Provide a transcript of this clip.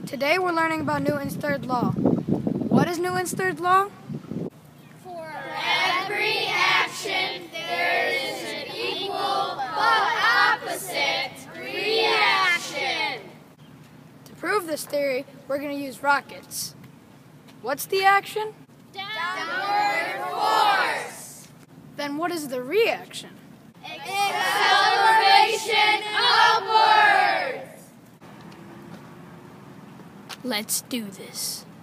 Today we're learning about Newton's third law. What is Newton's third law? For every action, there is an equal but opposite reaction. To prove this theory, we're going to use rockets. What's the action? Downward force. Then what is the reaction? Acceleration upwards. Let's do this.